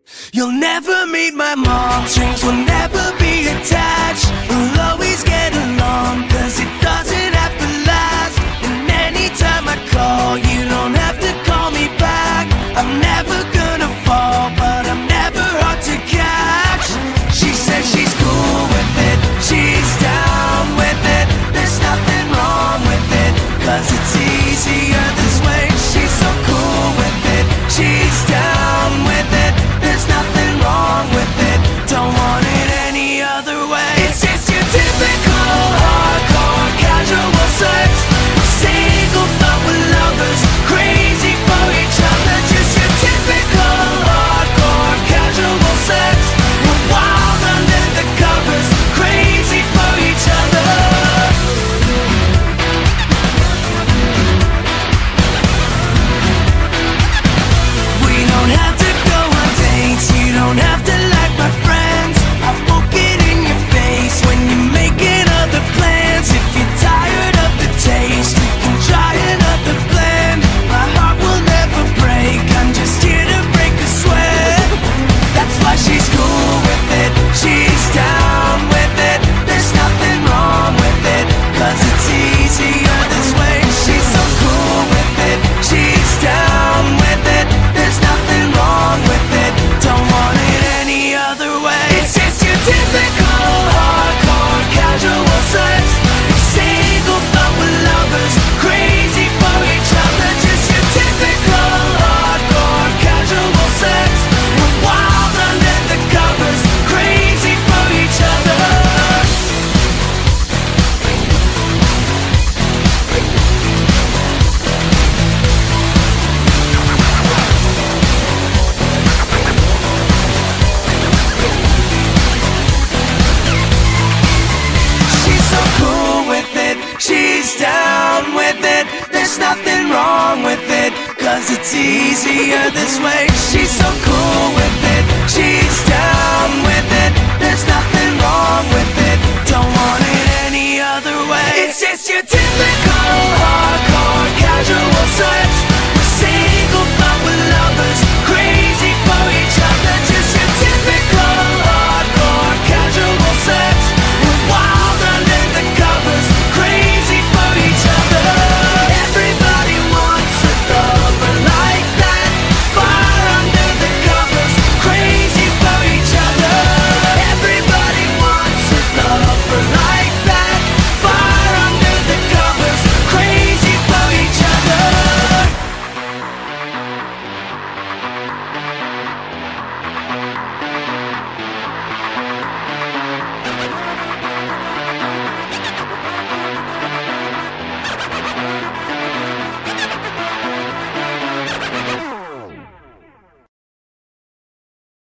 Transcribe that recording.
You'll never meet my mom, strings will never be attached. We'll always get along, cause it doesn't have to last. And anytime I call, you don't have to call me back. I'm never gonna fall, but I'm never hard to catch. She says she's cool with it, she's down with it. There's nothing wrong with it, cause it's easier this way. She's so cool with it, she's down with it. There's nothing wrong with it, don't want it any other way. It's just your typical hardcore casual sex. Single but with lovers, crazy for each other. Just your typical hardcore casual sex. We're wild under the covers, crazy for each other. We don't have to go on dates, you don't have to like my friends. I won't get in your face when you're making other plans. If you're tired of the taste, you can try another blend. My heart will never break, I'm just here to break a sweat. That's why she's cool with it, she's down with it. There's nothing wrong with it, cause it's easier this way. She's so cool with it, she's down with it. There's nothing wrong with it, don't want it any other way. It's just your typical hardcore casual sex. Single but with lovers, crazy for each other. Just your typical hardcore casual sex. We're wild under the covers, crazy for each other. She's so cool with it, she's down with it. There's nothing wrong with it, cause it's easier this way. She's so cool